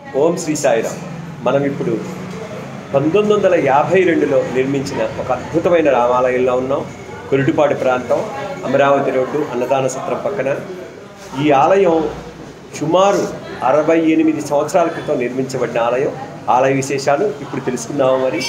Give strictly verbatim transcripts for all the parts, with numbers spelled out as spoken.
ఓం శ్రీ సాయిరామ్. మనం ఇప్పుడు పంతొమ్మిది వందల యాభై రెండులో నిర్మించిన ఒక అద్భుతమైన రామాలయంలో ఉన్నాం. కొరిటిపాడు ప్రాంతం, అమరావతి రోడ్డు, అన్నదాన సత్రం పక్కన. ఈ ఆలయం సుమారు అరవై ఎనిమిది సంవత్సరాల క్రితం నిర్మించబడిన ఆలయం. ఆలయ విశేషాలు ఇప్పుడు తెలుసుకుందాము. మరి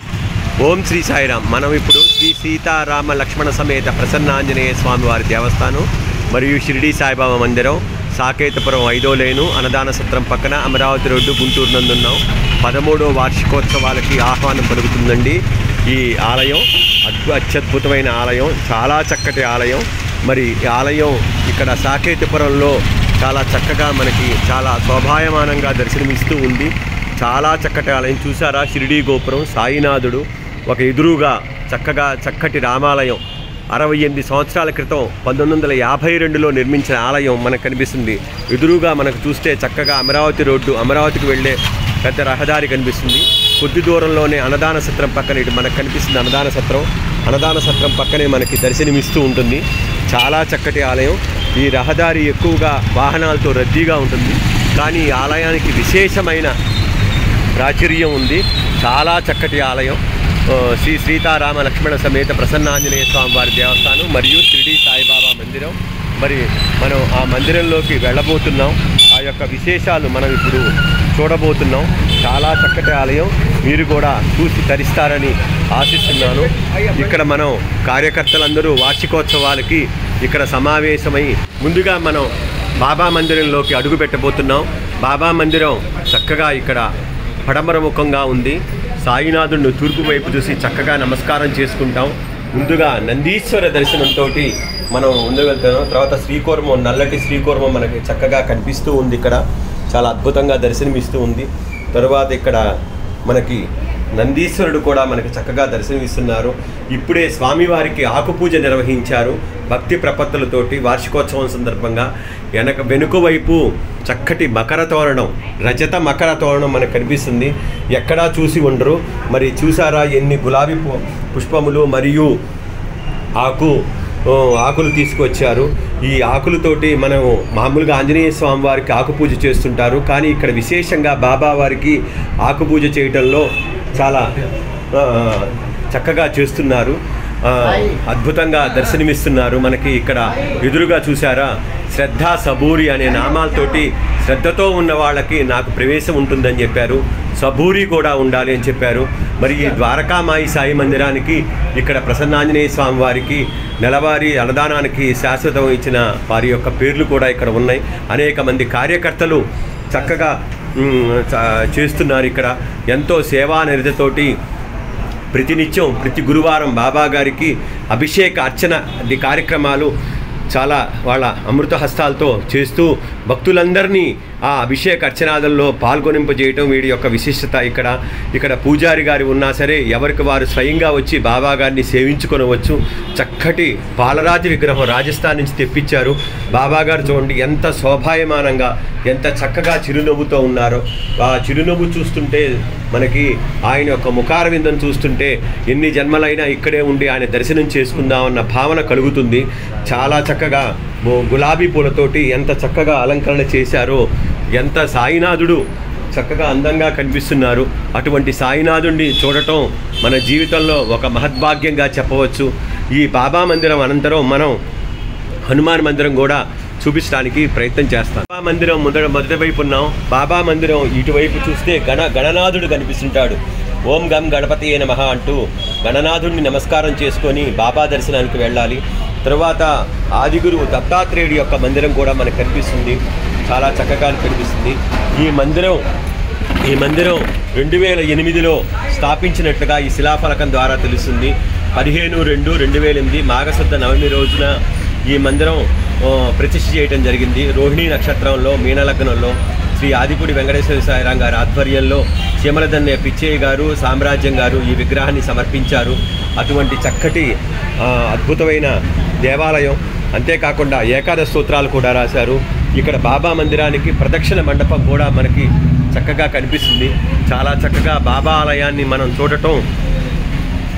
ఓం శ్రీ సాయిరామ్. మనం ఇప్పుడు శ్రీ సీతారామ లక్ష్మణ సమేత ప్రసన్నాంజనేయ స్వామి వారి దేవస్థానం మరియు షిరిడి సాయిబాబా మందిరం, సాకేతపురం ఐదో లేను, అన్నదాన సత్రం పక్కన, అమరావతి రోడ్డు, గుంటూరు నందున్నాం. పదమూడో వార్షికోత్సవాలకి ఆహ్వానం పలుకుతుందండి ఈ ఆలయం. అద్భు అత్యద్భుతమైన ఆలయం, చాలా చక్కటి ఆలయం. మరి ఈ ఆలయం ఇక్కడ సాకేతపురంలో చాలా చక్కగా మనకి చాలా శోభాయమానంగా దర్శనమిస్తూ ఉంది. చాలా చక్కటి ఆలయం. చూసారా షిరిడి గోపురం, సాయినాథుడు ఒక ఎదురుగా చక్కగా చక్కటి రామాలయం. అరవై ఎనిమిది సంవత్సరాల క్రితం పంతొమ్మిది వందల యాభై రెండులో నిర్మించిన ఆలయం మనకు కనిపిస్తుంది. ఎదురుగా మనకు చూస్తే చక్కగా అమరావతి రోడ్డు, అమరావతికి వెళ్ళే పెద్ద రహదారి కనిపిస్తుంది. కొద్ది దూరంలోనే అన్నదాన సత్రం పక్కన ఇటు మనకు కనిపిస్తుంది అన్నదాన సత్రం. అన్నదాన సత్రం పక్కనే మనకి దర్శనమిస్తూ ఉంటుంది. చాలా చక్కటి ఆలయం. ఈ రహదారి ఎక్కువగా వాహనాలతో రద్దీగా ఉంటుంది, కానీ ఈ ఆలయానికి విశేషమైన ప్రాచుర్యం ఉంది. చాలా చక్కటి ఆలయం. శ్రీ సీతారామ లక్ష్మణ సమేత ప్రసన్నాంజనేయ స్వామి వారి దేవస్థానం మరియు షిరిడి సాయిబాబా మందిరం. మరి మనం ఆ మందిరంలోకి వెళ్ళబోతున్నాం. ఆ యొక్క విశేషాలు మనం ఇప్పుడు చూడబోతున్నాం. చాలా చక్కటి ఆలయం. మీరు కూడా చూసి తరిస్తారని ఆశిస్తున్నాను. ఇక్కడ మనం కార్యకర్తలందరూ వార్షికోత్సవాలకి ఇక్కడ సమావేశమై ముందుగా మనం బాబా మందిరంలోకి అడుగు పెట్టబోతున్నాం. బాబా మందిరం చక్కగా ఇక్కడ పడమర ముఖంగా ఉంది. సాయినాథుడిని తూర్పు వైపు చూసి చక్కగా నమస్కారం చేసుకుంటాం. ముందుగా నందీశ్వర దర్శనంతో మనం ముందుకు వెళ్తాం. తర్వాత శ్రీకూర్మం, నల్లటి శ్రీకూర్మం మనకి చక్కగా కనిపిస్తూ ఉంది. ఇక్కడ చాలా అద్భుతంగా దర్శనమిస్తూ ఉంది. తరువాత ఇక్కడ మనకి నందీశ్వరుడు కూడా మనకి చక్కగా దర్శనమిస్తున్నారు. ఇప్పుడే స్వామివారికి ఆకుపూజ నిర్వహించారు భక్తి ప్రపత్తులతోటి వార్షికోత్సవం సందర్భంగా. వెనక వెనుక వైపు చక్కటి మకర తోరణం, రజత మకర తోరణం మనకు కనిపిస్తుంది. ఎక్కడా చూసి ఉండరు. మరి చూసారా ఎన్ని గులాబీ పుష్పములు మరియు ఆకు ఆకులు తీసుకొచ్చారు. ఈ ఆకులతోటి మనం మామూలుగా ఆంజనేయ స్వామి వారికి ఆకుపూజ చేస్తుంటారు, కానీ ఇక్కడ విశేషంగా బాబా వారికి ఆకుపూజ చేయటంలో చాలా చక్కగా చేస్తున్నారు. అద్భుతంగా దర్శనమిస్తున్నారు. మనకి ఇక్కడ ఎదురుగా చూసారా శ్రద్ధ సబూరి అనే నామాలతోటి శ్రద్ధతో ఉన్న వాళ్ళకి నాకు ప్రవేశం ఉంటుందని చెప్పారు. సబూరి కూడా ఉండాలి అని చెప్పారు. మరి ఈ ద్వారకామాయి సాయి మందిరానికి ఇక్కడ ప్రసన్నాంజనేయ స్వామి వారికి నెలవారీ అన్నదానానికి శాశ్వతం ఇచ్చిన వారి యొక్క పేర్లు కూడా ఇక్కడ ఉన్నాయి. అనేక మంది కార్యకర్తలు చక్కగా చేస్తున్నారు. ఇక్కడ ఎంతో సేవా నిరతతోటి ప్రతినిత్యం ప్రతి గురువారం బాబా గారికి అభిషేక అర్చన ఈ కార్యక్రమాలు చాలా వాళ్ళ అమృత హస్తాలతో చేస్తూ భక్తులందరినీ ఆ అభిషేక అర్చనాదుల్లో పాల్గొనింపజేయటం వీడి యొక్క విశిష్టత. ఇక్కడ ఇక్కడ పూజారి గారి ఉన్నా సరే ఎవరికి వారు స్వయంగా వచ్చి బాబా గారిని సేవించుకొనవచ్చు. చక్కటి పాలరాజ విగ్రహం రాజస్థాన్ నుంచి తెప్పించారు. బాబా గారు చూడండి ఎంత శోభాయమానంగా, ఎంత చక్కగా చిరునవ్వుతో ఉన్నారో. ఆ చిరునవ్వు చూస్తుంటే మనకి ఆయన యొక్క ముఖార విందం చూస్తుంటే ఎన్ని జన్మలైనా ఇక్కడే ఉండి ఆయన దర్శనం చేసుకుందామన్న భావన కలుగుతుంది. చాలా చక్కగా గులాబీ పూలతోటి ఎంత చక్కగా అలంకరణ చేశారో, ఎంత సాయినాథుడు చక్కగా అందంగా కనిపిస్తున్నారు. అటువంటి సాయినాథుడిని చూడటం మన జీవితంలో ఒక మహద్భాగ్యంగా చెప్పవచ్చు. ఈ బాబా మందిరం అనంతరం మనం హనుమాన్ మందిరం కూడా చూపించడానికి ప్రయత్నం చేస్తాం. బాబా మందిరం మొదట మొదటి వైపు ఉన్నాం. బాబా మందిరం ఇటువైపు చూస్తే గణ గణనాథుడు కనిపిస్తుంటాడు. ఓం గం గణపతియే నమః అంటూ గణనాథుడిని నమస్కారం చేసుకొని బాబా దర్శనానికి వెళ్ళాలి. తర్వాత ఆదిగురువు దత్తాత్రేయుడి యొక్క మందిరం కూడా మనకు కనిపిస్తుంది. చాలా చక్కగా కనిపిస్తుంది. ఈ మందిరం ఈ మందిరం రెండు వేల ఎనిమిదిలో స్థాపించినట్లుగా ఈ శిలాఫలకం ద్వారా తెలుస్తుంది. పదిహేను రెండు రెండు వేల ఎనిమిది మాఘశుద్ధ నవమి రోజున ఈ మందిరం ప్రతిష్ఠ చేయడం జరిగింది. రోహిణీ నక్షత్రంలో మీనలగ్నంలో శ్రీ ఆదిపూడి వెంకటేశ్వర సాయిరాం గారి ఆధ్వర్యంలో చీమలదన్నె పిచ్చయ్య గారు, సామ్రాజ్యం గారు ఈ విగ్రహాన్ని సమర్పించారు. అటువంటి చక్కటి అద్భుతమైన దేవాలయం. అంతేకాకుండా ఏకాదశ సూత్రాలు కూడా రాశారు. ఇక్కడ బాబా మందిరానికి ప్రదక్షిణ మండపం కూడా మనకి చక్కగా కనిపిస్తుంది. చాలా చక్కగా బాబా ఆలయాన్ని మనం చూడటం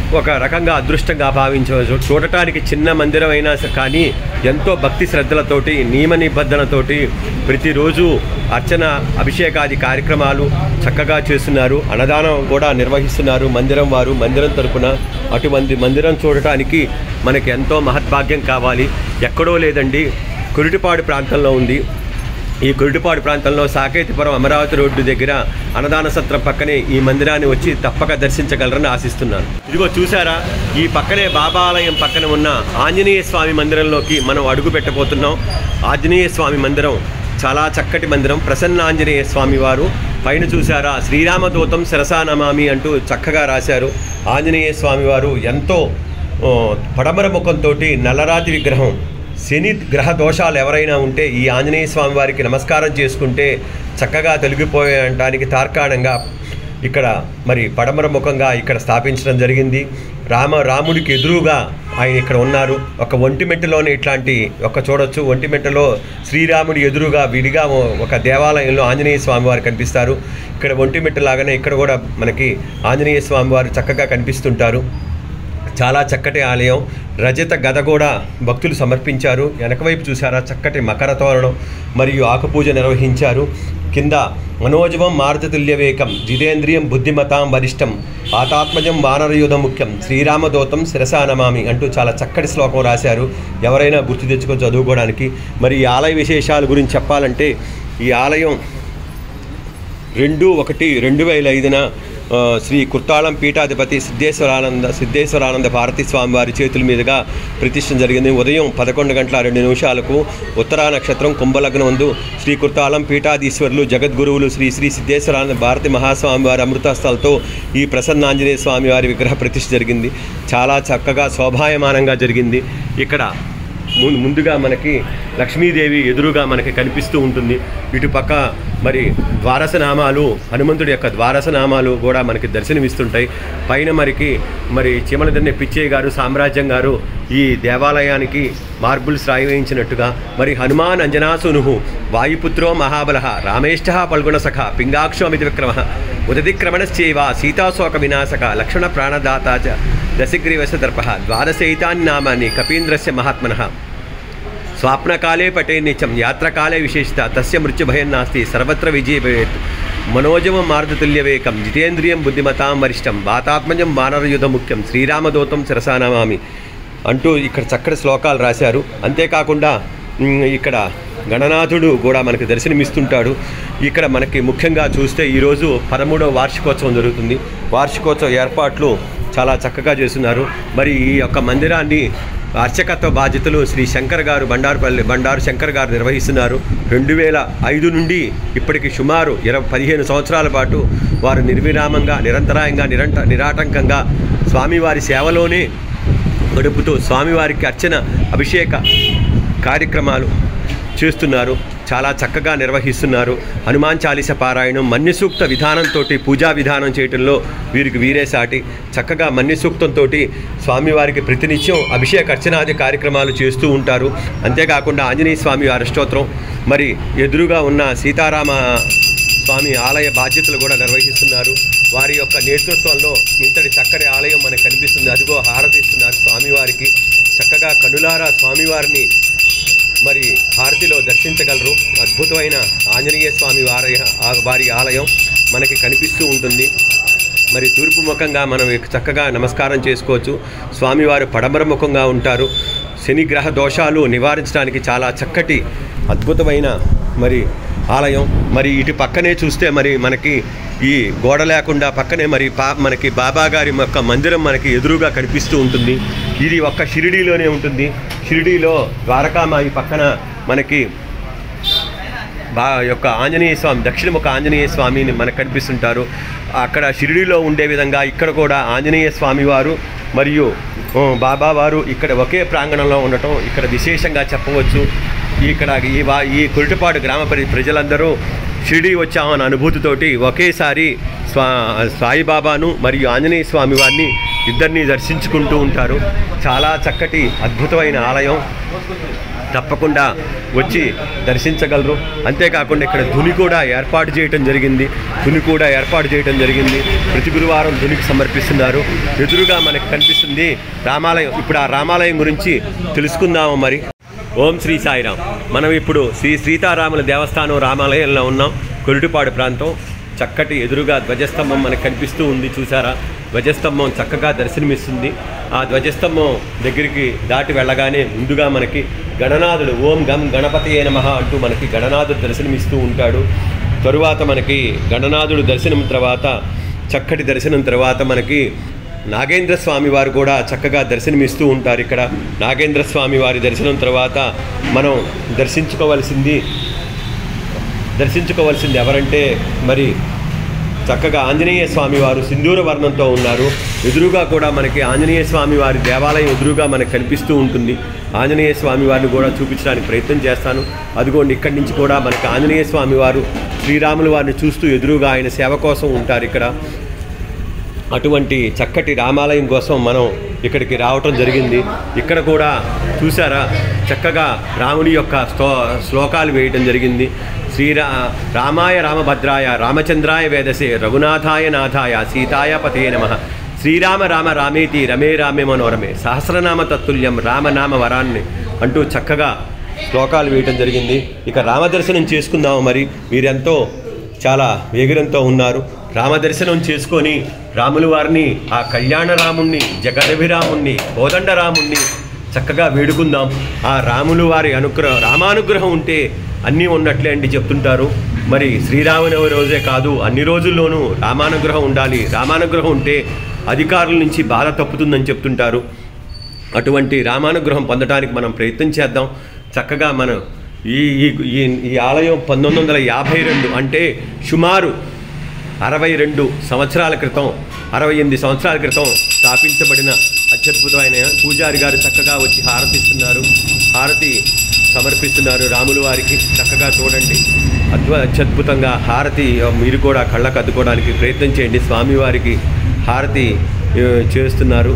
ఒక రకంగా అదృష్టంగా భావించవచ్చు. చూడటానికి చిన్న మందిరం అయినా కానీ ఎంతో భక్తి శ్రద్ధలతోటి నియమ నిబంధనతోటి ప్రతిరోజు అర్చన అభిషేకాది కార్యక్రమాలు చక్కగా చేస్తున్నారు. అన్నదానం కూడా నిర్వహిస్తున్నారు మందిరం వారు. మందిరం తరపున అటువంటి మందిరం చూడటానికి మనకి ఎంతో మహద్భాగ్యం కావాలి. ఎక్కడో లేదండి, కురిటిపాడు ప్రాంతంలో ఉంది. ఈ కురిటిపాడు ప్రాంతంలో సాకేతిపురం అమరావతి రోడ్డు దగ్గర అన్నదాన సత్రం పక్కనే ఈ మందిరాన్ని వచ్చి తప్పక దర్శించగలరని ఆశిస్తున్నాను. ఇదిగో చూసారా, ఈ పక్కనే బాబా ఆలయం పక్కన ఉన్న ఆంజనేయ స్వామి మందిరంలోకి మనం అడుగు పెట్టబోతున్నాం. ఆంజనేయ స్వామి మందిరం చాలా చక్కటి మందిరం. ప్రసన్న ఆంజనేయ స్వామి వారు పైన చూసారా, శ్రీరామదూతం శిరసా నమామి అంటూ చక్కగా రాశారు. ఆంజనేయ స్వామి వారు ఎంతో పడమర ముఖంతో నల్లరాతి విగ్రహం. శని గ్రహ దోషాలు ఎవరైనా ఉంటే ఈ ఆంజనేయ స్వామి వారికి నమస్కారం చేసుకుంటే చక్కగా తొలగిపోయేయడానికి తార్కాణంగా ఇక్కడ మరి పడమర ముఖంగా ఇక్కడ స్థాపించడం జరిగింది. రామ రాముడికి ఎదురుగా ఆయన ఇక్కడ ఉన్నారు. ఒక ఒంటిమెట్టలోనే ఇట్లాంటి ఒక చూడొచ్చు. ఒంటిమెట్టలో శ్రీరాముడి ఎదురుగా విడిగా ఒక దేవాలయంలో ఆంజనేయ స్వామి వారు కనిపిస్తారు. ఇక్కడ ఒంటిమెట్ట లాగానే ఇక్కడ కూడా మనకి ఆంజనేయ స్వామి వారు చక్కగా కనిపిస్తుంటారు. చాలా చక్కటి ఆలయం. రజత గద కూడా భక్తులు సమర్పించారు. వెనకవైపు చూసారా, చక్కటి మకర తోరణం మరియు ఆకుపూజ నిర్వహించారు. కింద మనోజవం మారుతతుల్యవేకం జితేంద్రియం బుద్ధిమతాం వరిష్టం ఆతాత్మజం వానరయుధ ముఖ్యం శ్రీరామదూతం శిరసా నమామి అంటూ చాలా చక్కటి శ్లోకం రాశారు. ఎవరైనా గుర్తు తెచ్చుకొని చదువుకోవడానికి. మరి ఈ ఆలయ విశేషాల గురించి చెప్పాలంటే ఈ ఆలయం రెండు ఒకటి రెండు వేల ఐదున శ్రీ కుర్తాళం పీఠాధిపతి సిద్ధేశ్వరానంద సిద్ధేశ్వరానంద భారతీ స్వామి వారి చేతుల మీదుగా ప్రతిష్ఠ జరిగింది. ఉదయం పదకొండు గంటల రెండు నిమిషాలకు ఉత్తరా నక్షత్రం కుంభలగ్నందు శ్రీ కుర్తాళం పీఠాధీశ్వరులు జగద్గురువులు శ్రీ శ్రీ సిద్ధేశ్వరానంద భారతి మహాస్వామి వారి అమృతస్థలతో ఈ ప్రసన్నాంజనేయ స్వామి వారి విగ్రహ ప్రతిష్ఠ జరిగింది. చాలా చక్కగా శోభాయమానంగా జరిగింది. ఇక్కడ ముందుగా మనకి లక్ష్మీదేవి ఎదురుగా మనకి కనిపిస్తూ ఉంటుంది. ఇటుపక్క మరి ద్వారసనామాలు, హనుమంతుడి యొక్క ద్వారసనామాలు కూడా మనకి దర్శనమిస్తుంటాయి. పైన మరికి మరి చీమలదన్నె పిచ్చయ్య గారు సామ్రాజ్యం గారు ఈ దేవాలయానికి మార్బుల్స్ రాయి వేయించినట్టుగా మరి హనుమాన్ అంజనాసును వాయుపుత్రో మహాబల రామేష్ట పల్గుణసఖ పింగాక్షోమితి విక్రమ ఉదతిక్రమణశ్చైవ సీతాశోక వినాశక లక్ష్మణ ప్రాణదాత చ దశగ్రీవశదర్ప ద్వాదశైతాని నామాని కపీంద్రస్య మహాత్మనః స్వాప్నకాలే పటే నిత్యం యాత్రకాలే విశేషత తస్య మృత్యుభయం నాస్తి సర్వత్ర విజయ భవేత్ మనోజవం మారుతతుల్యవేకం జితేంద్రియం బుద్ధిమతాం వరిష్టం వాతాత్మజం వానరయుధ ముఖ్యం శ్రీరామదూతం శిరసా నమామి అంటూ ఇక్కడ చక్కటి శ్లోకాలు రాశారు. అంతేకాకుండా ఇక్కడ గణనాథుడు కూడా మనకి దర్శనమిస్తుంటాడు. ఇక్కడ మనకి ముఖ్యంగా చూస్తే ఈరోజు పదమూడవ వార్షికోత్సవం జరుగుతుంది. వార్షికోత్సవ ఏర్పాట్లు చాలా చక్కగా చేస్తున్నారు. మరి ఈ యొక్క మందిరాన్ని అర్చకత్వ బాధ్యతలు శ్రీ శంకర్ గారు బండారుపల్లి బండారు శంకర్ గారు నిర్వహిస్తున్నారు. రెండు వేల ఐదు నుండి ఇప్పటికి సుమారు ఇరవై పదిహేను సంవత్సరాల పాటు వారు నిర్విరామంగా నిరంతరాయంగా నిరంత నిరాటంకంగా స్వామివారి సేవలోనే గడుపుతూ స్వామివారికి అర్చన అభిషేక కార్యక్రమాలు చేస్తున్నారు. చాలా చక్కగా నిర్వహిస్తున్నారు. హనుమాన్ చాలీస పారాయణం మన్యసూక్త విధానంతో పూజా విధానం చేయడంలో వీరికి వీరే సాటి. చక్కగా మన్యసూక్తంతో స్వామివారికి ప్రతినిత్యం అభిషేక అర్చనాది కార్యక్రమాలు చేస్తూ ఉంటారు. అంతేకాకుండా ఆంజనేయ స్వామి వారి స్తోత్రం మరి ఎదురుగా ఉన్న సీతారామ స్వామి ఆలయ బాధ్యతలు కూడా నిర్వహిస్తున్నారు. వారి యొక్క నేతృత్వంలో ఇంతటి చక్కటి ఆలయం మనకు కనిపిస్తుంది. అదిగో హారతిస్తున్నారు స్వామివారికి. చక్కగా కనులారా స్వామివారిని మరి హారతిలో దర్శించగలరు. అద్భుతమైన ఆంజనేయ స్వామి వారి వారి ఆలయం మనకి కనిపిస్తూ ఉంటుంది. మరి తూర్పు ముఖంగా మనం చక్కగా నమస్కారం చేసుకోవచ్చు. స్వామివారు పడమర ముఖంగా ఉంటారు. శనిగ్రహ దోషాలు నివారించడానికి చాలా చక్కటి అద్భుతమైన మరి ఆలయం. మరి ఇటు పక్కనే చూస్తే మరి మనకి ఈ గోడ లేకుండా పక్కనే మరి పా మనకి బాబా గారి యొక్క మందిరం మనకి ఎదురుగా కనిపిస్తూ ఉంటుంది. ఇది ఒక్క షిరిడీలోనే ఉంటుంది. షిరిడీలో ద్వారకామాయి పక్కన మనకి బా యొక్క ఆంజనేయ స్వామి దక్షిణముఖ ఆంజనేయ స్వామిని మనకు కనిపిస్తుంటారు. అక్కడ షిరిడీలో ఉండే విధంగా ఇక్కడ కూడా ఆంజనేయ స్వామి వారు మరియు బాబా వారు ఇక్కడ ఒకే ప్రాంగణంలో ఉండటం ఇక్కడ విశేషంగా చెప్పవచ్చు. ఇక్కడ ఈ వా ఈ కురిటిపాడు గ్రామ ప్రజలందరూ షిరిడీ వచ్చామన్న అనుభూతితోటి ఒకేసారి స్వా సాయిబాబాను మరియు ఆంజనేయ స్వామి వారిని ఇద్దరిని దర్శించుకుంటూ ఉంటారు. చాలా చక్కటి అద్భుతమైన ఆలయం. తప్పకుండా వచ్చి దర్శించగలరు. అంతేకాకుండా ఇక్కడ ధుని కూడా ఏర్పాటు చేయటం జరిగింది ధుని కూడా ఏర్పాటు చేయటం జరిగింది ప్రతి గురువారం ధునికి సమర్పిస్తున్నారు. ఎదురుగా మనకు కనిపిస్తుంది రామాలయం. ఇప్పుడు ఆ రామాలయం గురించి తెలుసుకుందాము. మరి ఓం శ్రీ సాయిరాం. మనం ఇప్పుడు శ్రీ సీతారాముల దేవస్థానం రామాలయంలో ఉన్నాం. కొరిటిపాడు ప్రాంతం. చక్కటి ఎదురుగా ధ్వజస్తంభం మనకు కనిపిస్తూ ఉంది. చూసారా, ధ్వజస్తంభం చక్కగా దర్శనమిస్తుంది. ఆ ధ్వజస్తంభం దగ్గరికి దాటి వెళ్ళగానే ముందుగా మనకి గణనాథుడు ఓం గం గణపతియే నమః అంటూ మనకి గణనాథుడు దర్శనమిస్తూ ఉంటాడు. తరువాత మనకి గణనాథుడు దర్శనం తర్వాత చక్కటి దర్శనం తర్వాత మనకి నాగేంద్ర స్వామి వారు కూడా చక్కగా దర్శనమిస్తూ ఉంటారు. ఇక్కడ నాగేంద్ర స్వామి వారి దర్శనం తర్వాత మనం దర్శించుకోవాల్సింది దర్శించుకోవాల్సింది ఎవరంటే మరి చక్కగా ఆంజనేయ స్వామి వారు సింధూర వర్ణంతో ఉన్నారు. ఎదురుగా కూడా మనకి ఆంజనేయ స్వామి వారి దేవాలయం ఎదురుగా మనకు కనిపిస్తూ ఉంటుంది. ఆంజనేయ స్వామి వారిని కూడా చూపించడానికి ప్రయత్నం చేస్తాను. అదిగోండి, ఇక్కడి నుంచి కూడా మనకి ఆంజనేయ స్వామి వారు శ్రీరాముల వారిని చూస్తూ ఎదురుగా ఆయన సేవ కోసం ఉంటారు ఇక్కడ. అటువంటి చక్కటి రామాలయం కోసం మనం ఇక్కడికి రావటం జరిగింది. ఇక్కడ కూడా చూసారా, చక్కగా రాముని యొక్క శ్లో శ్లోకాలు వేయటం జరిగింది. శ్రీరా రామాయ రామభద్రాయ రామచంద్రాయ వేదసే రఘునాథాయ నాథాయ సీతాయ పతయే నమః. శ్రీరామ రామ రామేతి రమే రామే మనోరమే సహస్రనామ తత్తుల్యం రామనామ వరాన్ని అంటూ చక్కగా శ్లోకాలు వేయటం జరిగింది. ఇక రామదర్శనం చేసుకుందాము. మరి మీరెంతో చాలా వేగిరంతో ఉన్నారు. రామదర్శనం చేసుకొని రాముల వారిని, ఆ కళ్యాణ రాముణ్ణి, జగదభిరాముణ్ణి, కోదండ రాముణ్ణి చక్కగా వేడుకుందాం. ఆ రాములు వారి అనుగ్రహం, రామానుగ్రహం ఉంటే అన్నీ ఉన్నట్లే అండి చెప్తుంటారు. మరి శ్రీరామనవమి రోజే కాదు, అన్ని రోజుల్లోనూ రామానుగ్రహం ఉండాలి. రామానుగ్రహం ఉంటే అధికారుల నుంచి బాధ తప్పుతుందని చెప్తుంటారు. అటువంటి రామానుగ్రహం పొందడానికి మనం ప్రయత్నం చేద్దాం. చక్కగా మనం ఈ ఈ ఈ ఆలయం పంతొమ్మిది వందల యాభై రెండు అంటే సుమారు అరవై రెండు సంవత్సరాల క్రితం అరవై ఎనిమిది సంవత్సరాల క్రితం స్థాపించబడిన అత్యద్భుతమైన పూజారి గారు చక్కగా వచ్చి హారతి ఇస్తున్నారు. హారతి సమర్పిస్తున్నారు రాముల వారికి. చక్కగా చూడండి, అద్భుత అత్యద్భుతంగా హారతి మీరు కూడా కళ్ళకు అద్దుకోవడానికి ప్రయత్నం చేయండి. స్వామివారికి హారతి చేస్తున్నారు.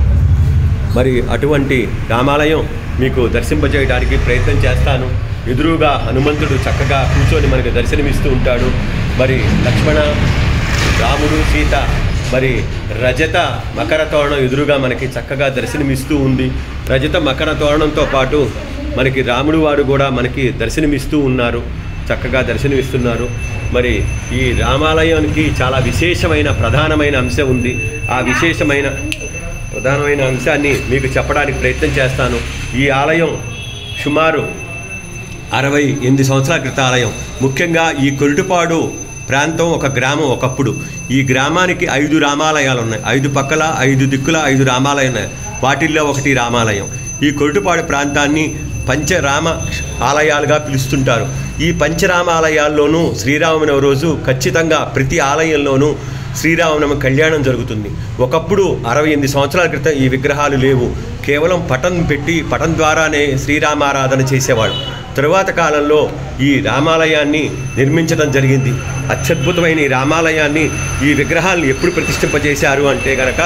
మరి అటువంటి రామాలయం మీకు దర్శింపజేయడానికి ప్రయత్నం చేస్తాను. ఎదురుగా హనుమంతుడు చక్కగా కూర్చొని మనకు దర్శనమిస్తూ ఉంటాడు. మరి లక్ష్మణ, రాముడు, సీత మరి రజత మకర తోరణం ఎదురుగా మనకి చక్కగా దర్శనమిస్తూ ఉంది. రజత మకర తోరణంతో పాటు మనకి రాముడు వారు కూడా మనకి దర్శనమిస్తూ ఉన్నారు. చక్కగా దర్శనమిస్తున్నారు. మరి ఈ రామాలయానికి చాలా విశేషమైన ప్రధానమైన అంశం ఉంది. ఆ విశేషమైన ప్రధానమైన అంశాన్ని మీకు చెప్పడానికి ప్రయత్నం చేస్తాను. ఈ ఆలయం సుమారు అరవై ఎనిమిది సంవత్సరాల క్రితం ఆలయం. ముఖ్యంగా ఈ కొరిటిపాడు ప్రాంతం ఒక గ్రామం ఒకప్పుడు. ఈ గ్రామానికి ఐదు రామాలయాలు ఉన్నాయి. ఐదు పక్కల ఐదు దిక్కుల ఐదు రామాలయాలు ఉన్నాయి. వాటిల్లో ఒకటి రామాలయం. ఈ కొరిటిపాడు ప్రాంతాన్ని పంచరామ ఆలయాలుగా పిలుస్తుంటారు. ఈ పంచరామాలయాల్లోనూ శ్రీరామనవమి రోజు ఖచ్చితంగా ప్రతి ఆలయంలోనూ శ్రీరామనవమి కళ్యాణం జరుగుతుంది. ఒకప్పుడు అరవై ఎనిమిది సంవత్సరాల క్రితం ఈ విగ్రహాలు లేవు. కేవలం పటం పెట్టి పటం ద్వారానే శ్రీరామారాధన చేసేవాడు. తరువాత కాలంలో ఈ రామాలయాన్ని నిర్మించడం జరిగింది. అత్యద్భుతమైన ఈ రామాలయాన్ని, ఈ విగ్రహాలను ఎప్పుడు ప్రతిష్ఠింపజేశారు అంటే కనుక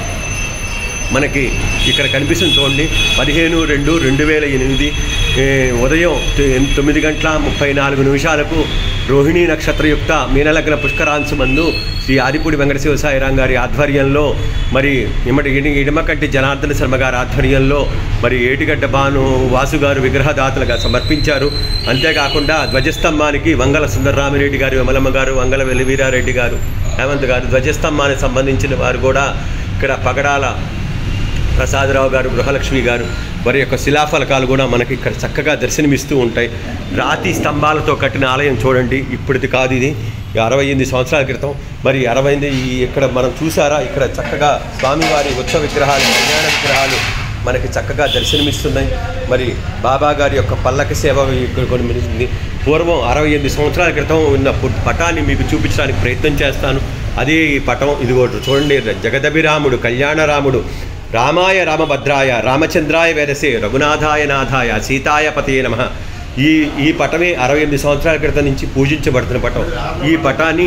మనకి ఇక్కడ కనిపిస్తుంది చూడండి. పదిహేను రెండు రెండు వేల ఎనిమిది ఉదయం తొమ్మిది గంటల ముప్పై నాలుగు నిమిషాలకు రోహిణీ నక్షత్రయుక్త మీనలగ్న పుష్కరాంశు మందు శ్రీ ఆదిపూడి వెంకట శివసాయిరాం గారి ఆధ్వర్యంలో, మరి ఇమ్మటి ఇడమకంటి జనార్దన శర్మ గారి ఆధ్వర్యంలో మరి ఏటిగడ్డ భాను వాసు గారు విగ్రహదాతలుగా సమర్పించారు. అంతేకాకుండా ధ్వజస్తంభానికి వంగల సుందరరామిరెడ్డి గారు, విమలమ్మ గారు, వంగల వెలివీరారెడ్డి గారు, హేమంత్ గారు ధ్వజస్తంభానికి సంబంధించిన వారు కూడా ఇక్కడ పగడాల ప్రసాదరావు గారు, గృహలక్ష్మి గారు వారి యొక్క శిలాఫలకాలు కూడా మనకి ఇక్కడ చక్కగా దర్శనమిస్తూ ఉంటాయి. రాతి స్తంభాలతో కట్టిన ఆలయం చూడండి. ఇప్పటిది కాదు, ఇది అరవై ఎనిమిది సంవత్సరాల క్రితం. మరి అరవై ఎనిమిది ఇక్కడ మనం చూసారా, ఇక్కడ చక్కగా స్వామివారి ఉత్సవ విగ్రహాలు, కళ్యాణ విగ్రహాలు మనకి చక్కగా దర్శనమిస్తున్నాయి. మరి బాబా గారి యొక్క పల్లకి సేవ ఇక్కడ కొన్ని పూర్వం అరవై ఎనిమిది సంవత్సరాల క్రితం ఉన్న పటాన్ని మీకు చూపించడానికి ప్రయత్నం చేస్తాను. అదే ఈ పటం. ఇదిగోటి చూడండి, జగదభిరాముడు, కళ్యాణరాముడు, రామాయ రామభద్రాయ రామచంద్రాయ వేదసే రఘునాథాయ నాథాయ సీతాయ పతయే నమః. ఈ ఈ పటమే అరవై ఎనిమిది సంవత్సరాల క్రితం నుంచి పూజించబడుతున్న పటం. ఈ పటాన్ని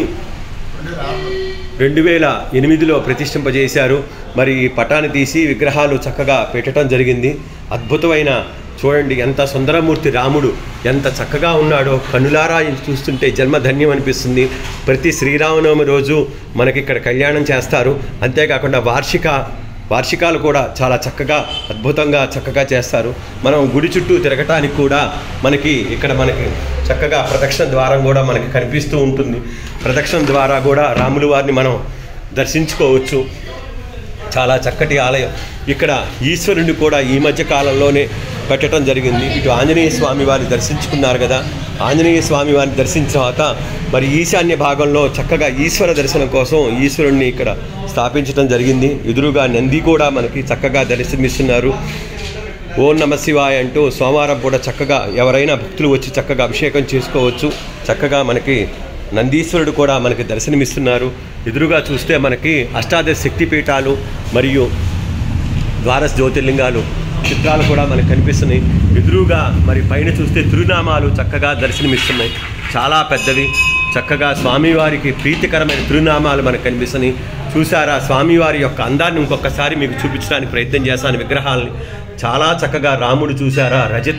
రెండు వేల ఎనిమిదిలో ప్రతిష్ఠింపజేశారు. మరి ఈ పటాన్ని తీసి విగ్రహాలు చక్కగా పెట్టడం జరిగింది. అద్భుతమైన చూడండి ఎంత సుందరమూర్తి రాముడు ఎంత చక్కగా ఉన్నాడో, కన్నులారా చూస్తుంటే జన్మధన్యం అనిపిస్తుంది. ప్రతి శ్రీరామనవమి రోజు మనకి ఇక్కడ కళ్యాణం చేస్తారు. అంతేకాకుండా వార్షిక వార్షికాలు కూడా చాలా చక్కగా అద్భుతంగా చక్కగా చేస్తారు. మనం గుడి చుట్టూ తిరగటానికి కూడా మనకి ఇక్కడ మనకి చక్కగా ప్రదక్షిణ ద్వారం కూడా మనకి కనిపిస్తూ ఉంటుంది. ప్రదక్షిణ ద్వారా కూడా రాముల వారిని మనం దర్శించుకోవచ్చు. చాలా చక్కటి ఆలయం. ఇక్కడ ఈశ్వరుని కూడా ఈ మధ్య కాలంలోనే పెట్టడం జరిగింది. ఇటు ఆంజనేయ స్వామి వారిని దర్శించుకున్నారు కదా, ఆంజనేయ స్వామి వారిని దర్శించిన తర్వాత మరి ఈశాన్య భాగంలో చక్కగా ఈశ్వర దర్శనం కోసం ఈశ్వరుణ్ణి ఇక్కడ స్థాపించడం జరిగింది. ఎదురుగా నంది కూడా మనకి చక్కగా దర్శనమిస్తున్నారు. ఓం నమ శివాయ అంటూ సోమవారం కూడా చక్కగా ఎవరైనా భక్తులు వచ్చి చక్కగా అభిషేకం చేసుకోవచ్చు. చక్కగా మనకి నందీశ్వరుడు కూడా మనకి దర్శనమిస్తున్నారు. ఎదురుగా చూస్తే మనకి అష్టాదశ శక్తిపీఠాలు మరియు ద్వాదశ జ్యోతిర్లింగాలు చిత్రాలు కూడా మనకు కనిపిస్తున్నాయి. ఎదురుగా మరి పైన చూస్తే తిరునామాలు చక్కగా దర్శనమిస్తున్నాయి. చాలా పెద్దవి, చక్కగా స్వామివారికి ప్రీతికరమైన తిరునామాలు మనకు కనిపిస్తున్నాయి. చూసారా స్వామివారి యొక్క అందాన్ని ఇంకొకసారి మీకు చూపించడానికి ప్రయత్నం చేశాను. విగ్రహాలని చాలా చక్కగా రాముడు చూసారా రజత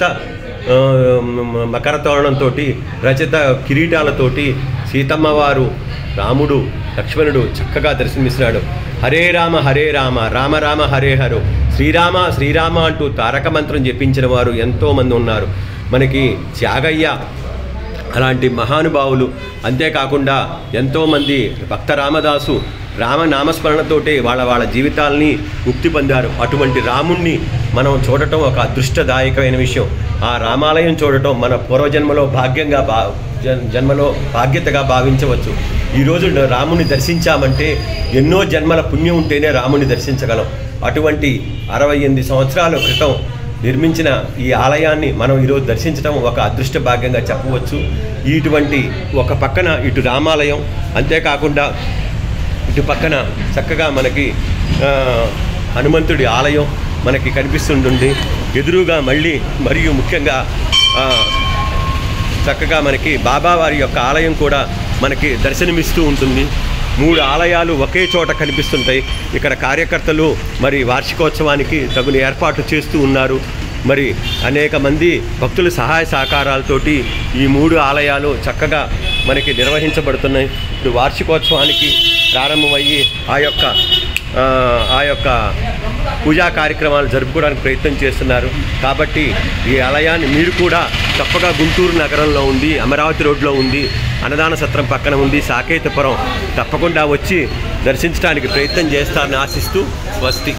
మకర తోరణంతో, రజత కిరీటాలతోటి సీతమ్మ వారు, రాముడు, లక్ష్మణుడు చక్కగా దర్శనమిస్తున్నాడు. హరే రామ హరే రామ రామ రామ హరే హరో, శ్రీరామ శ్రీరామ అంటూ తారక మంత్రం జపించిన వారు ఎంతోమంది ఉన్నారు. మనకి త్యాగయ్య అలాంటి మహానుభావులు, అంతేకాకుండా ఎంతోమంది భక్త రామదాసు రామనామస్మరణతోటే వాళ్ళ వాళ్ళ జీవితాలని ముక్తి పొందారు. అటువంటి రాముణ్ణి మనం చూడటం ఒక అదృష్టదాయకమైన విషయం. ఆ రామాలయం చూడటం మన పూర్వజన్మలో భాగ్యంగా బా జన్మలో బాధ్యతగా భావించవచ్చు. ఈరోజు రాముని దర్శించామంటే ఎన్నో జన్మల పుణ్యం ఉంటేనే రాముని దర్శించగలం. అటువంటి అరవై ఎనిమిది సంవత్సరాల క్రితం నిర్మించిన ఈ ఆలయాన్ని మనం ఈరోజు దర్శించడం ఒక అదృష్ట భాగ్యంగా చెప్పవచ్చు. ఇటువంటి ఒక పక్కన ఇటు రామాలయం, అంతేకాకుండా ఇటు పక్కన చక్కగా మనకి హనుమంతుడి ఆలయం మనకి కనిపిస్తుంటుంది. ఎదురుగా మళ్ళీ మరియు ముఖ్యంగా చక్కగా మనకి బాబావారి యొక్క ఆలయం కూడా మనకి దర్శనమిస్తూ ఉంటుంది. మూడు ఆలయాలు ఒకే చోట కనిపిస్తుంటాయి. ఇక్కడ కార్యకర్తలు మరి వార్షికోత్సవానికి తగిన ఏర్పాట్లు చేస్తూ ఉన్నారు. మరి అనేక మంది భక్తుల సహాయ సహకారాలతోటి ఈ మూడు ఆలయాలు చక్కగా మనకి నిర్వహించబడుతున్నాయి. ఇప్పుడు వార్షికోత్సవానికి ప్రారంభమయ్యి ఆ యొక్క ఆ యొక్క పూజా కార్యక్రమాలు జరుపుకోవడానికి ప్రయత్నం చేస్తున్నారు. కాబట్టి ఈ ఆలయాన్ని మీరు కూడా తప్పగా గుంటూరు నగరంలో ఉంది, అమరావతి రోడ్లో ఉంది, అన్నదాన సత్రం పక్కన ఉంది, సాకేతపురం, తప్పకుండా వచ్చి దర్శించడానికి ప్రయత్నం చేస్తారని ఆశిస్తూ స్వస్తి.